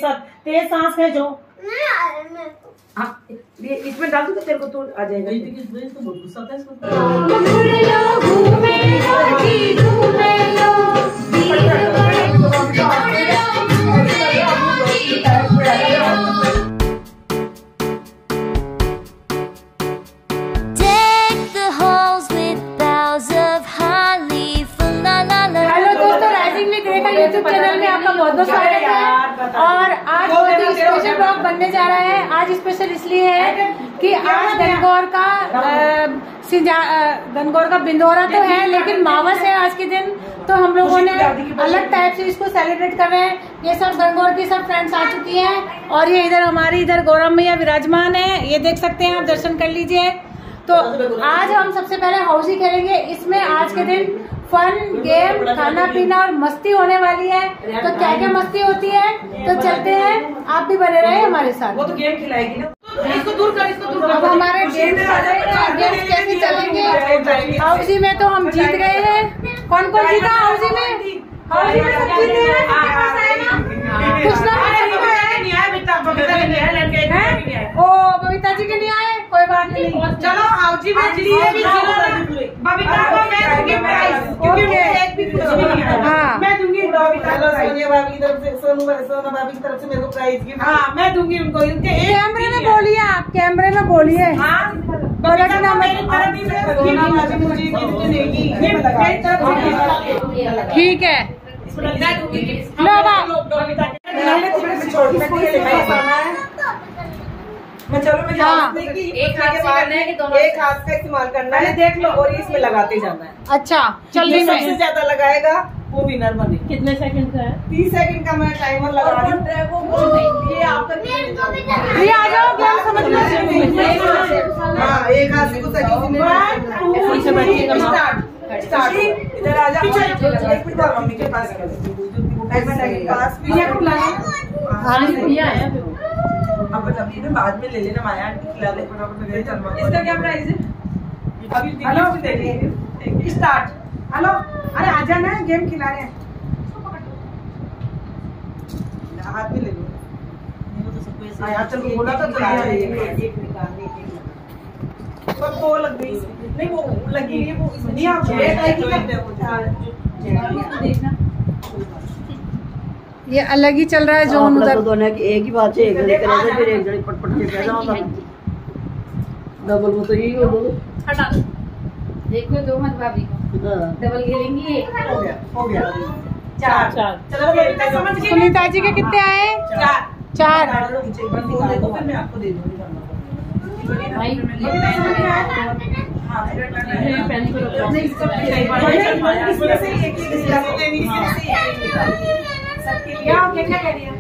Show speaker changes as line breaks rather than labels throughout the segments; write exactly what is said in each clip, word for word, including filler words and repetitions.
साथ तेज सांस है जो
हाँ इसमें डाल दूँ तो तेरे को तो आ जाएगा।
यूट्यूब चैनल में आपका बहुत बहुत स्वागत है। और आज बहुत ही स्पेशल ब्लॉग बनने जा रहा है। आज स्पेशल इसलिए है कि आज गणगौर का गणगौर का बिंदौरा तो है, लेकिन मावस है आज के दिन, तो हम लोगों ने अलग टाइप से इसको सेलिब्रेट कर रहे हैं। ये सब गणगौर की सब फ्रेंड्स आ चुकी हैं और ये इधर हमारी इधर गौरव मैया विराजमान है, ये देख सकते हैं आप, दर्शन कर लीजिए। तो आज हम सबसे पहले हाउसी खेलेंगे। इसमें आज के दिन फन, गेम, खाना पीना और मस्ती होने वाली है। तो क्या क्या मस्ती होती है तो चलते हैं, आप भी बने रहे हमारे साथ।
वो तो गेम खिलाएगी ना, इसको दूर कर, इसको दूर कर।
अब हमारे गेम गेम्स कैसे चलेंगे। हाउसी में तो हम जीत गए हैं। कौन कौन जीता हाउसी में? हाउसी में सब जीते हैं। कुछ ना ओ बबीता जी के नहीं आए, कोई बात नहीं।
चलो हाउसी में जीत बबीता को मैं दूंगी प्राइज, क्योंकि मुझे एक भी कुछ नहीं है। हाँ मैं दूंगी सोनिया भाभी की तरफ से, सोनू सोना भाभी की तरफ से मेरे को प्राइज गिफ्ट। हाँ मैं दूंगी उनको। उनके
कैमरे में बोलिए, आप कैमरे में बोलिए।
हाँ बबीता को मेरी तरफ से सोना भाभी मुझे गिफ्ट देगी, मेरी तरफ से। ठीक है लो बबीता मैं चलो मैं हाँ। एक हाथ से है कि दोनों एक हाथ का इस्तेमाल करना है, देख लो, और इसमें लगाते जाना है।
अच्छा चल रही है।
सबसे ज्यादा लगाएगा वो विनर बने। कितने सेकंड का है? तीस सेकंड का मैं टाइमर लगा रही हूँ। ये आपका ये आ जाओ, गेम समझ लो। हाँ एक हाथ से कुछ स्टार्ट। इधर आ जाओ, एक मिनट और मम्मी के पास अब बताइए ना, बाद में ले लेना, माया आंटी खिला ले फटाफट। इसका क्या प्राइस है? अभी हेलो देखिए स्टार्ट। हेलो अरे आ जाना है, गेम खिला रहे हैं। हाथ में ले लो। यार चलो बोला तो एक निकालने पर वो लग गई नहीं, वो लगी है वो नहीं। आप देखना
ये अलग ही चल रहा है जोन उधर।
दोनों की एक ही बात है, एक जने करे फिर एक जने पटपट के पैदा होता डबल वो तो यही हो
हटा दो। देखो दो मत भाभी को डबल खेलेंगी।
हो गया हो गया चार चार। चलो समझ गए।
सुनीता जी के कितने आए? चार चार।
देखो फिर मैं आपको दे दूंगी भाई। क्या क्या कह रही है?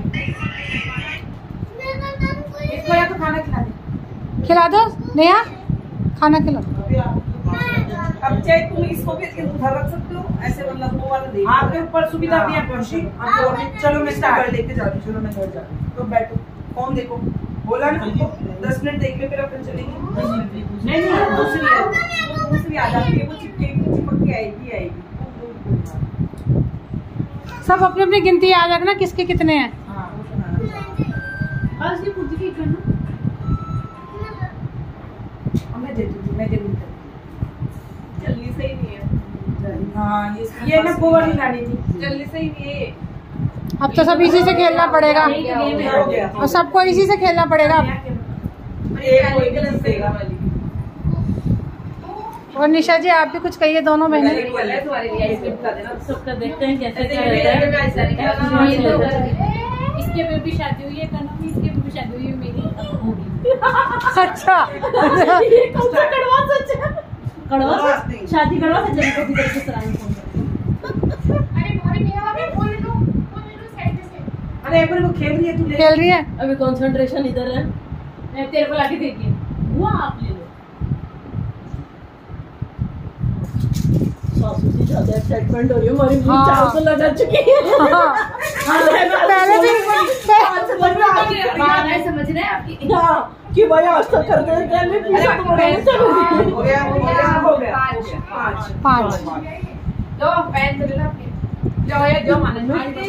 इसको या तो खाना खिला दे।
खिला दो नेहा, खाना खिला।
अब चाहे तुम इसको भी उधर रख सकते हो, ऐसे मतलब वो वाला दे। आपके ऊपर सुविधा दिया खुशी। चलो मैं स्टार्ट लेके जा रही हूँ। चलो मैं घर जा रही हूँ। तो बैठो, फोन देखो, बोला ना दस मिनट देख ले फिर अपन चलेंगे। नहीं नहीं दूसरी है, दूसरी आ जाती है, वो चिपके चिपक के आएगी आएगी।
सब अपनी अपनी गिनती याद रखना किसके कितने हैं।
बस ये खुद की करना।
मैं दे दूंगी, मैं दे दूंगी। जल्दी सही नहीं है। हाँ ये ये मैं वो वाली लानी थी, जल्दी सही नहीं है।
अब तो सब इसी से खेलना पड़ेगा और सबको इसी से खेलना पड़ेगा। और निशा जी आप भी कुछ कहिए, दोनों बहनें।
सबका देखते हैं कैसे क्या रहता है। इसके पे भी शादी हुई है कनम, इसके पे भी शादी हुई है मेरी।
अच्छा
कड़वा सच है, कड़वा शादी कड़वा सच है।
अरे एक बार वो खेल रही है, तू
खेल रही है।
अभी कंसंट्रेशन इधर है, मैं तेरे को लाके देती हूँ। वो आप ले लो। सासू जी ज्यादा एक्साइटमेंट हो रही है हमारी।
हाँ।
चार तो लगा चुकी है।
पहले भी
समझ रहे हैं आपकी।
हाँ कि भाई आज तक करते हैं हो गया हो गया हो गया पाँच
पाँच।
दो पैन तो ले लो। जाओ यार जाओ माने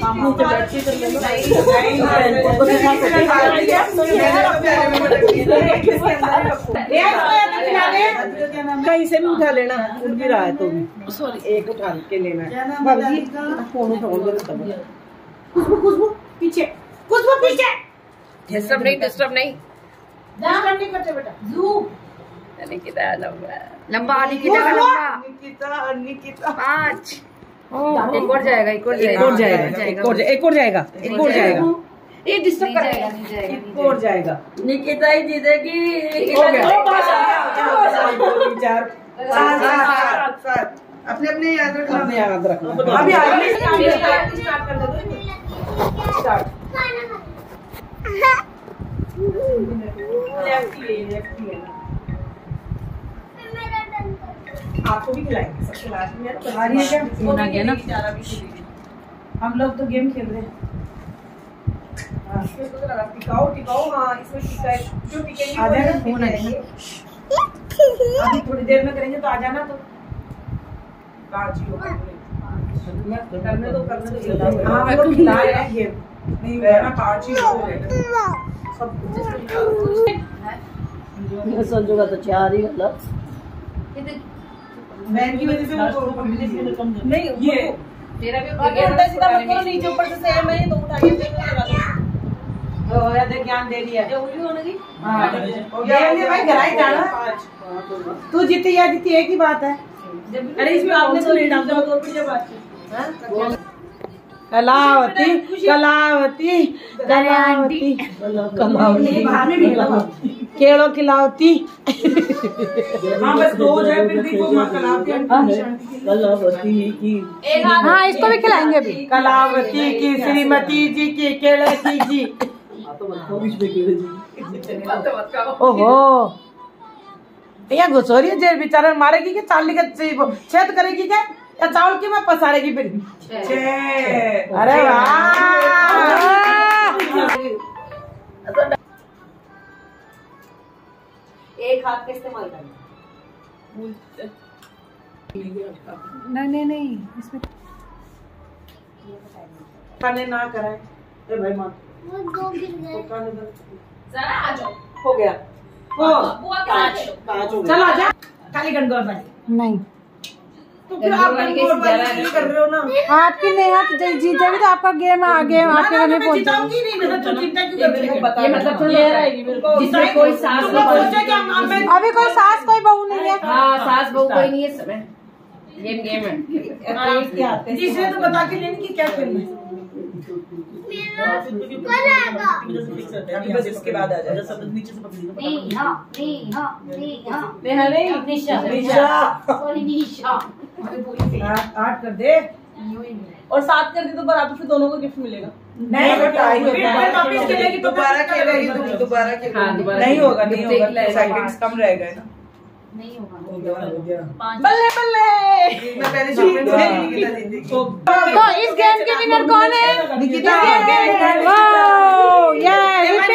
कहीं से भी उठा लेना, उठ भी रहा है तो भी सॉरी एक उठा के लेना है। फोन उठाओ खुशबू खुशबू पीछे खुशबू पीछे
डिस्टर्ब नहीं डिस्टर्ब नहीं
डिस्टर्ब नहीं करते बेटा। जू
निकिता लंबा लंबा निकिता का लंबा
निकिता निकिता
पाँच एक और जाएगा एक और
एक और जाएगा एक और एक और जाएगा एक और जाएगा
ये डिस्टर्ब करेगा
एक और जाएगा।
निकिता ही जीतेगी।
हो गया चार सात सात अपने अपने याद रखना अपने याद रखना। अभी आगे स्टार्ट कर दो स्टार्ट। आपको भी खिलाएंगे सबसे लास्ट में। आ रही है क्या?
होना गया ना।
हम लोग तो गेम खेल रहे हैं। हाँ, इसको तो लगा टिकाओ टिकाओ। हाँ इसमें टिका है जो टिकेंगे आ जाएगा। फोन है अभी थोड़ी देर में करेंगे तो आ जाना। तो काजी हो करने दो करने दो। हाँ मैं तो खिला रहा है गेम नहीं हुआ ना काजी हो सब कुछ।
संजू का तो चार ही मतलब
मैन की वजह से वो नहीं ये
तेरा भी
उल्टा सीधा मत करो। नीचे ऊपर से सेम है ये तो उठा के ओ यार देख ज्ञान दे दिया।
ये उल्टी होने की।
हां ये भाई घर ही जाना। तू जीती या जीती एक ही बात है। अरे इसमें आपने तो नहीं डाल दो फिर बात है। कलावती कलावती कलावती कलावती केड़ो खिलावती। हाँ बस दो जाए फिर देखो मां कलावती की।
हाँ इसको भी खिलाएंगे अभी।
कलावती की श्रीमती जी की केड़े की जी। ओहो यहाँ घुसोरी है जेल बेचारा मारेगी कि चावल का छेद करेगी क्या या चावल की मैं पसारेगी फिर। अरे वाह एक हाथ का इस्तेमाल करना।
नहीं नहीं नहीं इसमें
खाने ना कराए। ए भाई मां
जरा आ जाओ।
हो गया हो
बुआ के साथ
पांच हो गया। चल आजा खाली गणगौर बनी।
नहीं
तो फिर आप गणगौर बनी कर रहे हो ना।
आपकी नहीं हाथ जीतेगी तो आपका गेम आगे आपके घर में पहुंच
जीताऊंगी नहीं मैं तो चिंता क्यों कर रही हूं।
ये मतलब तो ये रहेगी मेरे को जिसमें कोई सास बहू।
अभी कोई सास कोई बहू नहीं है।
हाँ सास बहू कोई नहीं है इस समय। गेम गेम है
जिसने तो बता के लेने की क्या खेलना है। बस इसके बाद आ जाए सब नीचे से पकड़ी
नहीं हां नहीं हां नहीं हां
नेहा नहीं
निशा
निशा
सॉरी निशा
आठ कर दे
और सात कर दे तो बराबर फिर दोनों को गिफ्ट मिलेगा।
नहीं वापस खेलेगी दोबारा खेलेगी दोबारा खेलेगी। नहीं होगा नहीं होगा सेकंड्स कम रहेगा ना।
नहीं होगा
हो गया हो गया।
बल्ले बल्ले
मैं पहले जीत गई।
तो इस गेम के विनर कौन है?
निकिता।
वाओ यस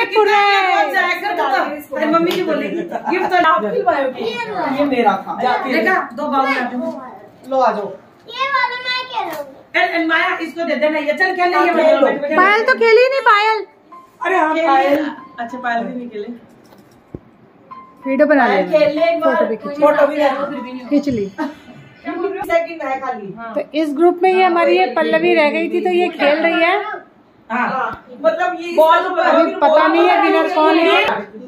अरे मम्मी जी बोलेगी गिफ्ट तो आप ही पाओगे। ये मेरा था देखा दो बाबू लो आ जाओ।
ये वाला मैं खेलूंगी।
माया इसको दे देना ये चल खेल ले।
पायल तो खेली नहीं पायल।
अरे हाँ पायल अच्छा पायल भी नहीं खेले।
वीडियो बना ले
खेल ले एक बार फोटो भी
खींच ली।
सेकंड है खाली।
तो इस ग्रुप में ये हमारी ये पल्लवी रह गई थी तो ये खेल रही है।
हाँ मतलब ये बॉल
अभी पता नहीं है विनर कौन है।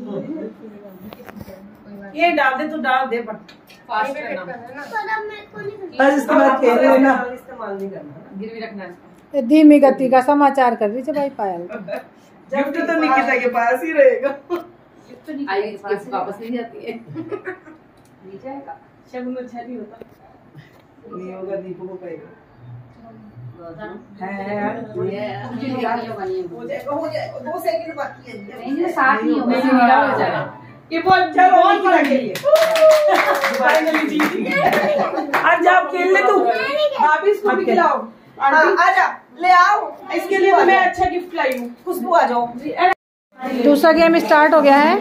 ये डाल दे तो डाल दे पर
फास्ट करना
पर अब मेरे को नहीं करना।
बस इसके बाद खेल लेना इस्तेमाल नहीं करना।
गिरवी रखना है।
धीमी गति का समाचार कर रही थी भाई पायल।
गिफ्ट तो निकिता के पास ही रहेगा।
आई इसके वापस नहीं जाती है। नहीं जाएगा शगुन अच्छा नहीं होता।
नहीं होगा दीपू को कहेगा। है यार हो जाएगा हो जाएगा दो सेकंड बाकी है।
नहीं साथ नहीं होगा मेरा हो जाएगा।
ये बॉल चल बॉल बना के लिए फाइनली जीत गए। आज आप खेल ले तू भाभी इसको भी खिलाओ। आजा ले आओ इसके लिए तो मैं अच्छा गिफ्ट लाई हूँ। खुशबू आ जाओ।
दूसरा गेम स्टार्ट हो गया है।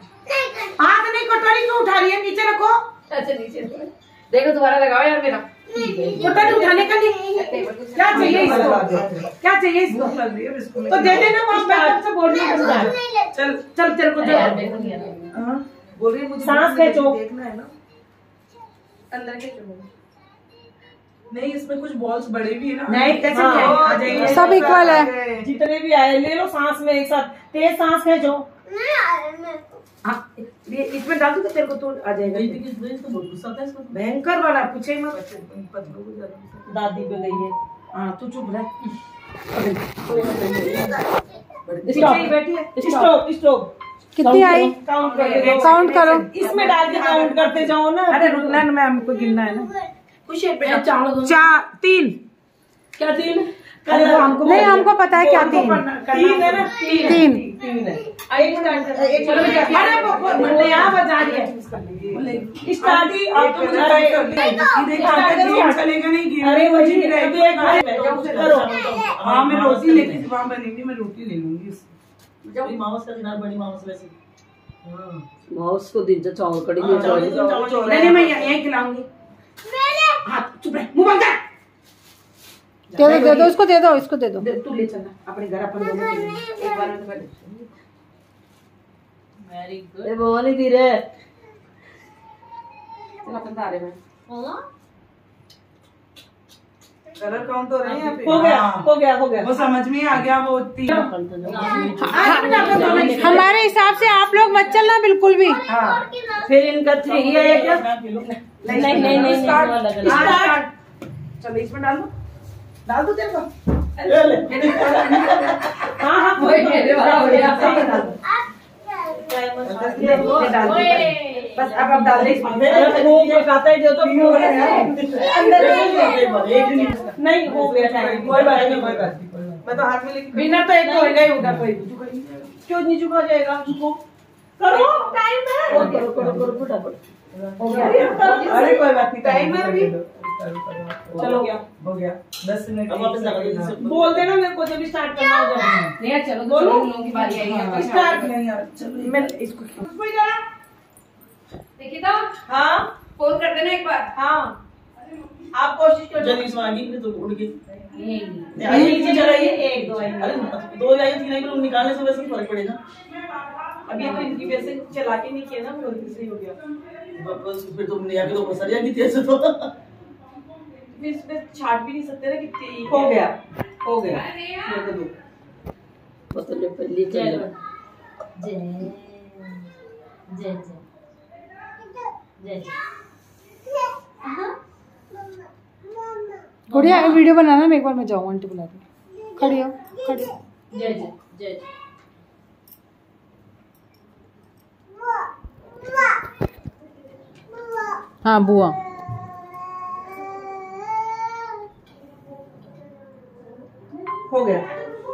हाथ नहीं कटोरी क्यों उठा रही है नीचे रखो।
अच्छा नीचे देखो दोबारा लगाओ यार मेरा।
छोटा नहीं उठाने का नहीं। क्या चाहिए इसको, क्या चाहिए इसको? तो दे देना वहाँ पे से बोल रही है। चल चल तेरे को चल बोल रही है मुझे सांस खींचो, देखना है ना अंदर के। नहीं इसमें कुछ बॉल्स बड़े भी है ना। नहीं कैसे आ जाएंगे,
सब इक्वल है,
जितने भी आए ले लो सांस में एक साथ। तेज सांस खींचो। हाँ इसमें डाल दूँ तेरे को तो आ जाएगा। भयंकर वाला पूछे मत, दादी पे गई है। हाँ तू चुप रह। Stop stop.
कितनी आई?
काउंट करो,
काउंट करो।
इसमें डाल के काउंट करते जाओ ना। अरे रुकना है, मैं हमको गिनना है ना। कुछ चार तीन क्या तीन?
अरे वो हमको नहीं, हमको पता है क्या तीन
तीन है ना। तीन तीन है। अरे यहाँ बजा रही है स्टार्टिंग। आप तो चलेगा नहीं। अरे वही करो। हाँ मैं रोटी लेके वहाँ बनेगी, मैं रोटी ले लूंगी। माउस का दिनार बड़ी माउस वैसे
माउस को दिन से चावल कड़ी में
चावल नहीं मैं यहीं खिलाऊंगी। हाँ चुप रह, मुंह बंद कर।
दे दो दे दो इसको, दे दो इसको, दे दो।
तू ले चलना अपने घर, अपन दोनों के लिए एक बार में कर।
Very good.
ए भवानी धीरे
चल अपन तारे में कलर काउंट हो रहे हैं यहाँ पे। हो गया हो गया हो गया, वो समझ में आ गया। वो तीन
हमारे हिसाब से आप लोग मत चलना बिल्कुल भी।
हाँ
फिर इनका थ्री है क्या?
नहीं नहीं नहीं नहीं स्टार्ट। चलो इसमें डाल दो, डाल दो तेरे को। हाँ हाँ बस अब अब डाल दे। नहीं हो गया टाइम, कोई बात नहीं कोई बात नहीं। मैं तो हाथ में लेके बिना तो एक तो होगा ही होगा। कोई क्यों नहीं झुका जाएगा? झुको करो, टाइम है। करो करो करो फटाफट। अरे कोई बात नहीं, टाइम है अभी। चलो हो गया दस मिनट। बोल देना मेरे को जब स्टार्ट करना हो जाए।
नहीं चलो बोलो, लोगों की बारी आई।
स्टार्ट नहीं यार, चलो मैं इसको
देखिए तो
हाँ
फोन कर देना एक बार।
हाँ आप कोशिश करो।
जल्दी से आगे तो उड़ के
नीचे चलाइए। एक दो
अरे दो या तीन आई निकालने से वैसे फर्क पड़ेगा।
अभी तो इनकी वैसे चला के नहीं किया ना, वो सही हो गया।
बस फिर तुमने आके तो सरिया की तेज तो
फिर इसमें छाट भी नहीं सकते ना कितनी। हो गया हो गया।
मतलब पहले
जय जय जय जय जय।
गुड़िया वीडियो बनाना, मैं एक बार मैं जाऊँ आंटी बुला रही। खड़ी हो खड़ी हो।
जय जय जय।
हाँ बुआ।
हो गया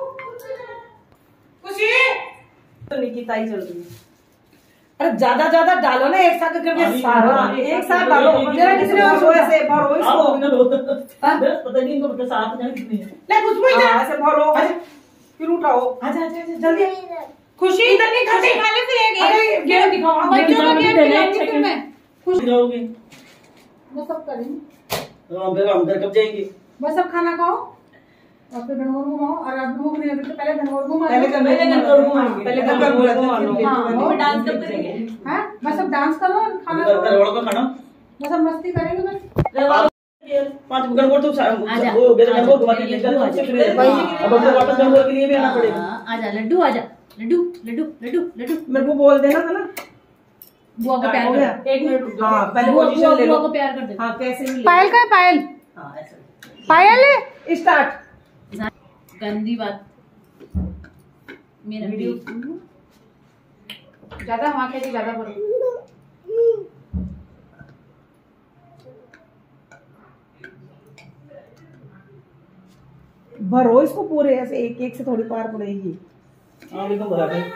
खुशी तो निकिता ही चल रही है। अरे ज्यादा ज्यादा डालो ना, एक साथ करके सारा एक साथ डालो। मेरा किसी और सोए से भरो इसको।
पता नहीं इनको साथ जाने कितनी है।
ले कुछ भी इधर ऐसे भरो, फिर उठाओ। आजा आजा आजा जल्दी। खुशी इधर नहीं खाते, खा ले फिर एक। अरे गेम दिखाओ,
बच्चों का गेम खिलाऊंगी फिर मैं।
खुश जाओगे
वो सब करेंगे।
हम फिर हम घर कब जाएंगे?
बस सब खाना खाओ और फिर गणगौर घुमाओ। और आप लोगों को नहीं तो पहले गणगौर घुमाओ।
पहले गणगौर घुमाएंगे, पहले गणगौर घुमाएंगे।
हाँ
डांस कब करेंगे?
हैं बस अब डांस करो और खाना
घर
खाओ।
वालों का खाना
बस अब मस्ती करेंगे बस।
पांच गणगौर तो वो गणगौर घुमा के निकल अब हमको वापस गणगौर के लिए भी आना पड़ेगा।
आजा लड्डू, आजा लड्डू लड्डू लड्डू लड्डू।
मेरे को बोल देना था ना।
बुआ को प्यार कर। एक मिनट रुक जाओ।
हाँ पहले
बुआ
पोजीशन ले लो।
बुआ को प्यार कर दे।
हाँ कैसे भी
पायल का है पायल?
हां ऐसा
पायल
स्टार्ट।
गंदी बात मेरा वीडियो
ज्यादा वहाँ के ज्यादा बोलो।
भरो इसको पूरे ऐसे, एक एक से थोड़ी पार पड़ेगी।
हां एकदम बराबर।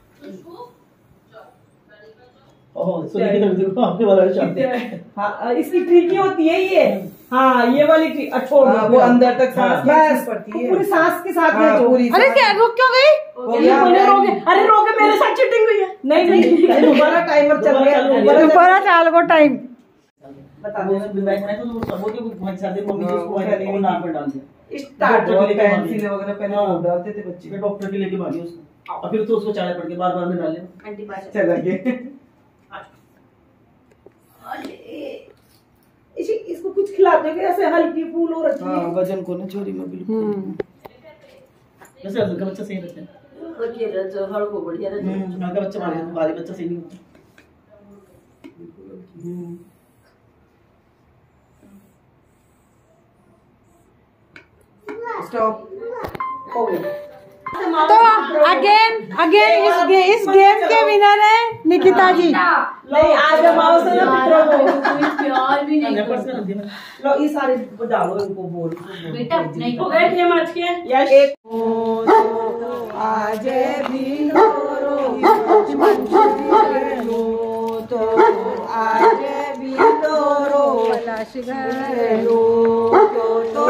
ओह सुनिए तो देखो आपके बारे में चाहते हैं।
हाँ इसकी ट्रिक ही होती है ये। हाँ ये वाली ट्रिक। अच्छा वो अंदर तक सांस बस पड़ती है, पूरी सांस के साथ में जो पूरी।
अरे क्या रुक क्यों गई?
रोके, अरे रोके, मेरे साथ चीटिंग हुई है। नहीं नहीं दोबारा टाइमर चल रहा है।
दोबारा चाल को टाइम।
बता
वो
दो
बैग बनाया था तो वो के बहुत सारे मम्मी जो उसको वो नाम पर डाल दिया
स्टार्टर
डॉक्टर के लेके
पेंसिल वगैरह पहले
हाँ।
वो डालते थे बच्चे
फिर डॉक्टर के लेके भागी उसको और फिर तो उसको चाय पड़ के बार बार में डाले
चल गए इसे इसको कुछ खिला दो ऐसे हल्की फूल हो रखी है वजन को ना चोरी में बिल्कुल
वैसे अजल का बच्चा सही रहता है
बच्चे रहते हड़ को बढ़िया रहते
हम्म का बच्चा भारी भारी बच्चा सही नहीं होता
स्टॉप हो गया
तो अगेन अगेन इस गे, इस गेम के विनर है निकिता जी।
नहीं आज माओ से ना पितरों को
प्यार भी नहीं
पर्स में दिया
लो ये सारे डालो इनको बोल
बेटा नहीं
हो गए थे मैच के
यश एक आज भी रो तो आज भी रो तो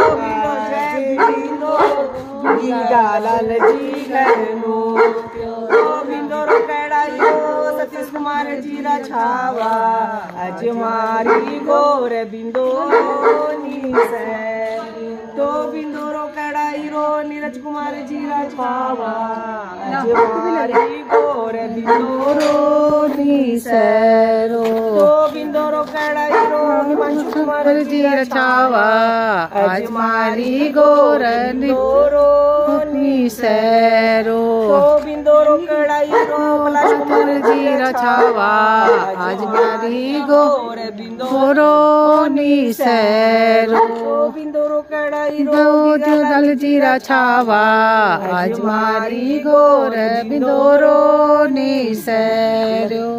लाल जी घरनो तो बिंदोरो कड़ाइयो सतीश कुमार जीरा छावा आज मारी गोर बिंदोरो नीसे तो बिंदोरो कड़ाई रो नीरज कुमार जीरा छावा आज मारी गोर बिंदोरो नीसे तो बिंदोरो कड़ाई रो हिमांशु कुमार जीरा छावा आज मारी गोर बिंदोरो नीसेरो तो बिंदोरो कड़ाई रो पलाश कुमार जीरा छावा आज मारी गोर बिंदोरो नीसेरो तो बिंदोरो कड़ाई रो दल जीरा छावा आज मारी गोर बिंदोरो नीसेरो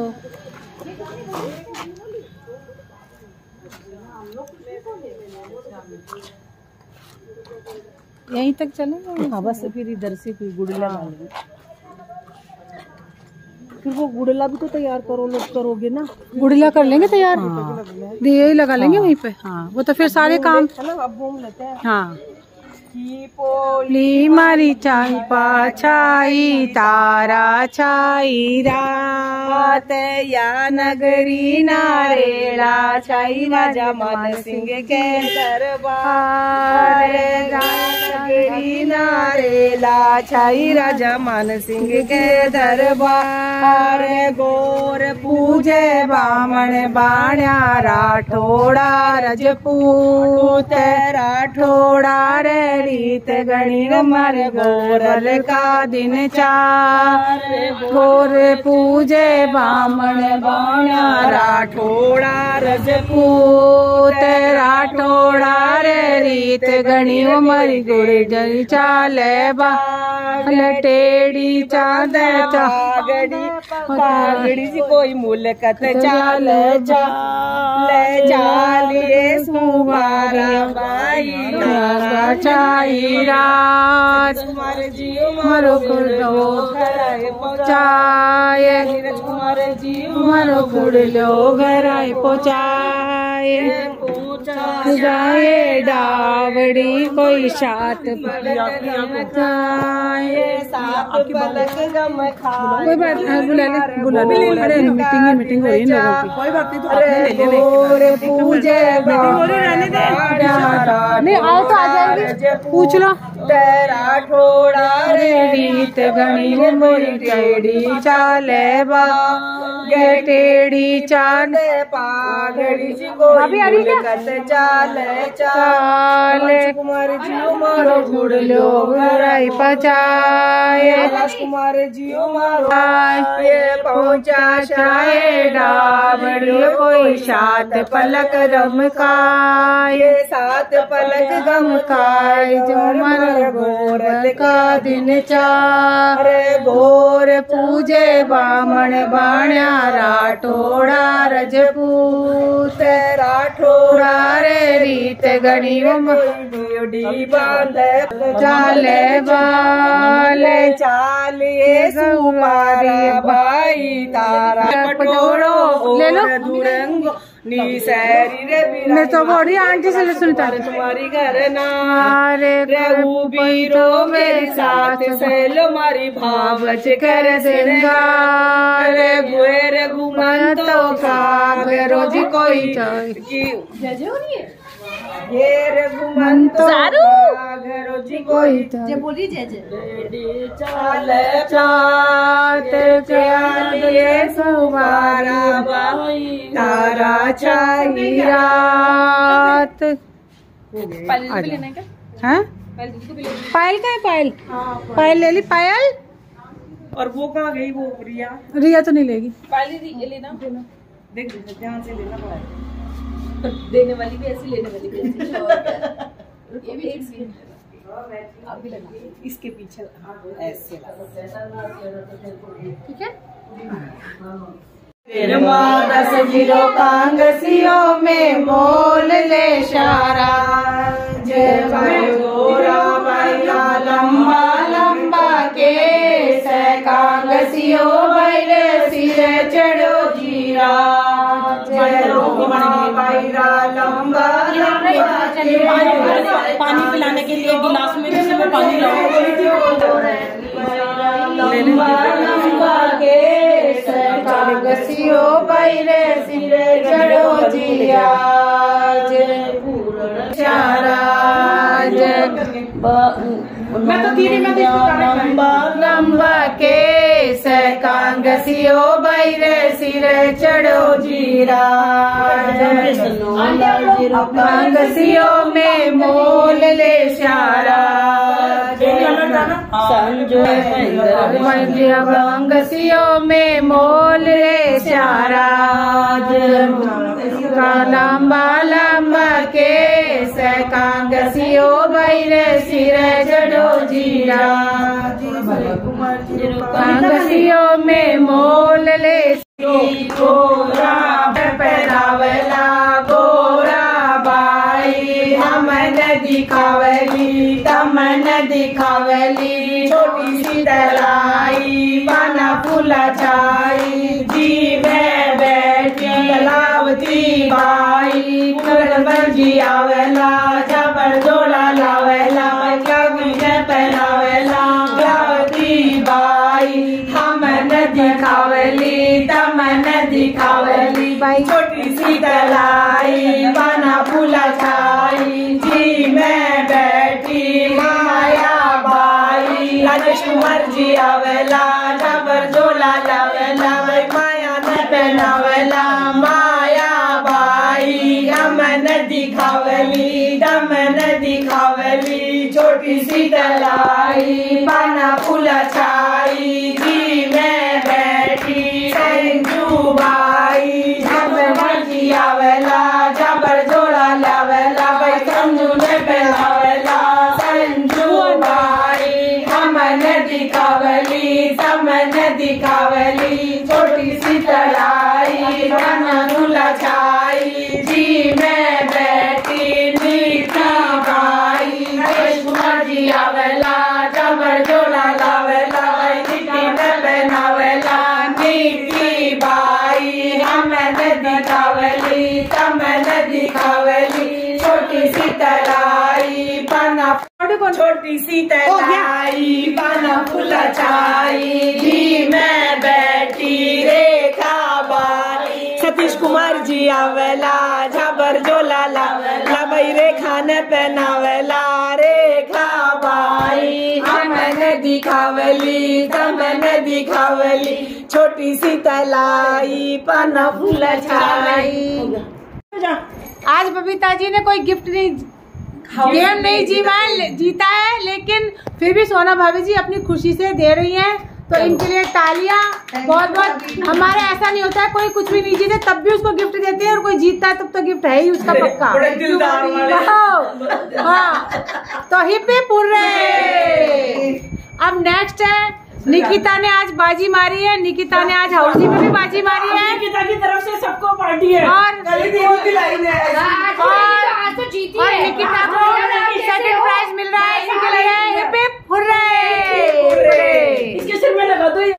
यहीं तक चलेंगे।
हाँ बस फिर इधर से फिर गुड़ला डालेंगे फिर वो गुड़ला भी तो तैयार करो लोग करोगे ना
गुड़िया कर लेंगे तैयार दिए ही लगा लेंगे वहीं पे। हाँ वो तो फिर सारे काम
है ना अब घूम लेते हैं
हाँ
की पोली
ली मारी चाई पाछाई तारा छाई रात या नगरी नारेला छाई राजा मान सिंह के दरबार नगरी नारेला छाई राजा मान सिंह के दरबार गोर पूजे बामण बाण्या राठोड़ा रजपूत राठोड़ा रे रीत गणी मारे गोरल का दिन चार गोर पूजे बामण बाण्या राठोड़ा रजपूत राठोड़ा रे रीत गणी मरी गोरे जरी चाले बाल टेढ़ी चांद चागड़ी पागड़ी सी कोई मुलकत चाल चाल चालिए सुबारा बाई चाई राज कुमार जी मरो कुड़ो पहुँचाए नीरज कुमार जी मरो कुड़लो घर आए पहुँचाए जाए डावड़ी कोई सात पलक सात पलक गम खाए कोई बात नहीं बुला ले बुला ले अरे मीटिंग मीटिंग हो रही है लोगों की कोई बात नहीं तो आपने ले लेना पूजे मीटिंग हो रही रहने दे नहीं आओ तो आ जाएगी पूछ लो तेरा ठोड़ा रे रीत गणी मोरी टेढ़ी चाले बा गे टेढ़ी चाले पागड़ी जी को अभी आ रही है चाले चाले कुमार जी मारो गुड़ लो घराई पचाए कुमार जी मारो ये पहुँचा शाये डाबड़ी कोई सात पलक गमकाए सात पलक गमकाए जो मर गोर का दिन चार गोर पूजे बामण बाण्या राठोड़ा रजपूत राठोड़ा रे रीत गणी डी बांध चाले बाले चालिए सुमारी भाई तारा पटोड़ो ले लो दुरंगो
नी सैरी रे
मैं तो बोल रही आंटी से सुनता
तुम्हारी घर ना
अरे
रघुबीरो मेरे साथ सहेलो मारी भावच कर
सिंगार
गुए रघुमंतो का
रोजी कोई चाय
ये रघुमंतो रोजी कोई
चाय
बोली जय जय
चाल
चात ये सुबारा तारा चाही रात
लेना क्या
हाँ पायल का है पायल पायल ले ली पायल
और वो कहाँ गई वो रिया
रिया तो नहीं लेगी
पाली लेना
देख ध्यान से लेना पड़ा
देने वाली भी ऐसी लेने वाली भी ऐसी ये भी एक सीन आप भी लगा
इसके पीछे ऐसे
ठीक है
दस जीरो कांगसियों में मोल ले शारा जय गोरा बैला लंबा लंबा के कांगसियों बैले सिर चढ़ो जीरा जय गोरा बैला लंबा
पानी पिलाने के लिए गिलास में जिसमें पानी
लंबा के कांगसियो बैरे सिरे चढ़ो जिया मैं तो तीन में लंबा लंबा के कांगसियो बैरे सिरे चढ़ो जीरा कांगसियो में मोल ले शारा कांगसियों में मोल रे चारा लंबा लंबा के कांगसियों बैरे सिर जड़ो जीरा कांगसियों में मोल ले गोरा पहनावला गोरा बाई हमन दिखावली तमन दिखावली छोटी सी तलाई पाना फूला छाई जी में बैठी लावती बाई बजी आवेला जबर जोड़ा लावेला पहनावेला लावती बाई हमन दिखावली तमन दिखावली बाई छोटी सी तलाई पाना फूला छाई जी में बैठी माया बाई राजेश कुमार जी आवेला जबर जोला लावेला माया न पहनावेला माया बाई हमन दिखावली दमन दिखावली छोटी सी तलाई पाना फूला छाई जी में बैठी संजू बाई जबर मर्जी आवेला जबर जोड़ा लावेला भाई संजू ने पहनावेला संजू बाई हमन दिखावली समन दिखावली छोटी सी तलाई पाना फूला छाई जी में बैठी नीति बाई कुमार जी आवेला जबर जोड़ा लावेला भाई नीति में पहनावेला नीति बाई हमन दिखावली तमन दिखावली छोटी सी तलाई पाना छोटी सी तलाई पाना फूला छाई जी में बैठी रेखा बाई सतीश कुमार जी आवेला जबर जोला लावेला भाई रेखा ने पहनावेला रेखा बाई हमन दिखावली तमन दिखावली छोटी सी तलाई पाना फूला छाई।
आज बबीता जी ने कोई गिफ्ट नहीं गेम नहीं जीवा जीता है, लेकिन फिर भी सोना भाभी जी अपनी खुशी से दे रही हैं, तो इनके लिए तालियां बहुत बहुत। हमारे ऐसा नहीं होता है कोई कुछ भी नहीं जीते तब भी उसको गिफ्ट देते हैं, और कोई जीतता है तब तो गिफ्ट है ही उसका पक्का। हाँ, तो हिप हिप हुर्रे। अब नेक्स्ट है निकिता ने आज बाजी मारी है, निकिता ने आज हाउसी में भी बाजी मारी है।
निकिता की तरफ से सबको पार्टी है
और
आज तो जीती
और
है।
निकिता को सेकंड प्राइज मिल रहा है, इनके लिए हिप हिप हुर्रे।
इसके सिर में लगा दो।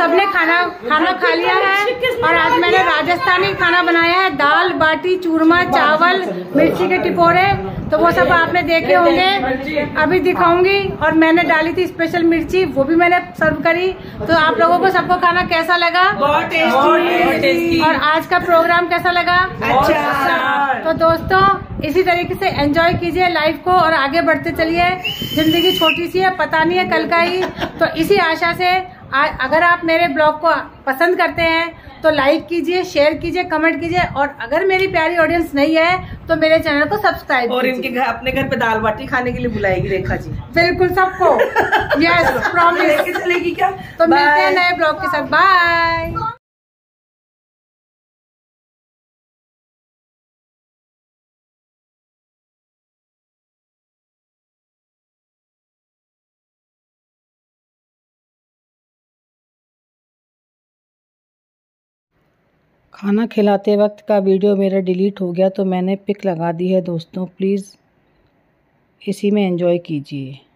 सबने खाना खाना खा लिया है और आज मैंने राजस्थानी खाना बनाया है, दाल बाटी चूरमा चावल मिर्ची के टिपोरे, तो वो सब आपने देखे होंगे, अभी दिखाऊंगी। और मैंने डाली थी स्पेशल मिर्ची, वो भी मैंने सर्व करी। तो आप लोगों को सबको खाना कैसा लगा?
बहुत टेस्टी।
और आज का प्रोग्राम कैसा लगा?
अच्छा।
तो दोस्तों इसी तरीके से एंजॉय कीजिए लाइफ को और आगे बढ़ते चलिए। जिंदगी छोटी सी है, पता नहीं है कल का ही। तो इसी आशा से आ, अगर आप मेरे ब्लॉग को पसंद करते हैं तो लाइक कीजिए, शेयर कीजिए, कमेंट कीजिए। और अगर मेरी प्यारी ऑडियंस नहीं है तो मेरे चैनल को सब्सक्राइब
और इनके घर अपने घर पे दाल बाटी खाने के लिए बुलाएगी रेखा जी।
बिल्कुल सबको। Yes promise.
लेके चलेगी क्या?
तो मिलते हैं नए ब्लॉग के साथ। बाय। खाना खिलाते वक्त का वीडियो मेरा डिलीट हो गया तो मैंने पिक लगा दी है दोस्तों, प्लीज़ इसी में एंजॉय कीजिए।